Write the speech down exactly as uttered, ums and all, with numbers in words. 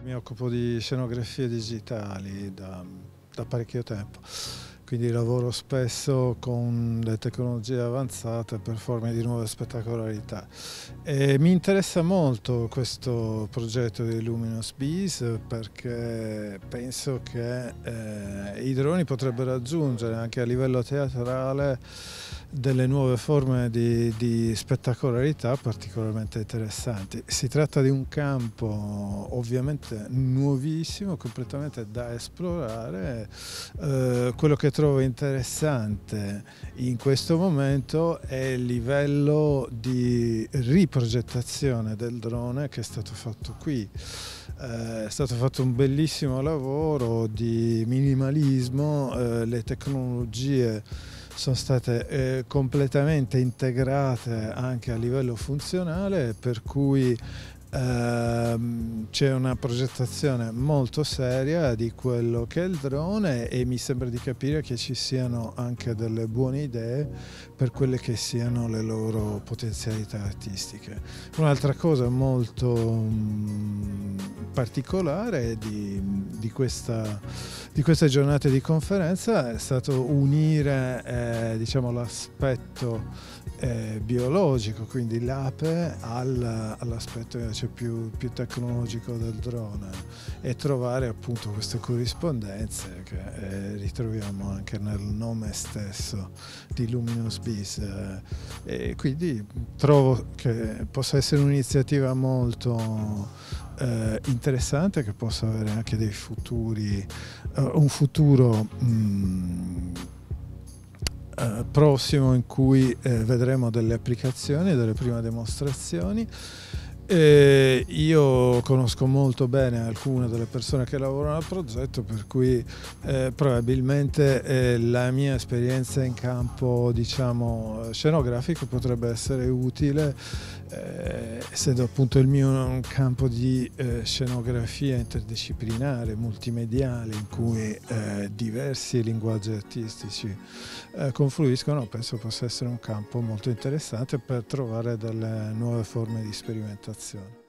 Mi occupo di scenografie digitali da, da parecchio tempo, quindi lavoro spesso con le tecnologie avanzate per forme di nuove spettacolarità. E mi interessa molto questo progetto di Luminous Bees perché penso che eh, i droni potrebbero aggiungere anche a livello teatrale delle nuove forme di, di spettacolarità particolarmente interessanti. Si tratta di un campo ovviamente nuovissimo, completamente da esplorare. Eh, quello che trovo interessante in questo momento è il livello di riprogettazione del drone che è stato fatto qui. Eh, è stato fatto un bellissimo lavoro di minimalismo, eh, le tecnologie sono state eh, completamente integrate anche a livello funzionale, per cui ehm, c'è una progettazione molto seria di quello che è il drone e mi sembra di capire che ci siano anche delle buone idee per quelle che siano le loro potenzialità artistiche. Un'altra cosa molto mh, particolare di, di, questa, di queste giornate di conferenza è stato unire eh, diciamo, l'aspetto eh, biologico, quindi l'ape, al, all'aspetto invece più, più tecnologico del drone e trovare appunto queste corrispondenze che eh, ritroviamo anche nel nome stesso di Luminous Bees. Eh, e quindi trovo che possa essere un'iniziativa molto Eh, interessante, che possa avere anche dei futuri, uh, un futuro mh, uh, prossimo in cui eh, vedremo delle applicazioni, delle prime dimostrazioni. E io conosco molto bene alcune delle persone che lavorano al progetto, per cui eh, probabilmente eh, la mia esperienza in campo, diciamo, scenografico potrebbe essere utile, eh, essendo appunto il mio un campo di eh, scenografia interdisciplinare, multimediale, in cui eh, diversi linguaggi artistici eh, confluiscono. Penso possa essere un campo molto interessante per trovare delle nuove forme di sperimentazione.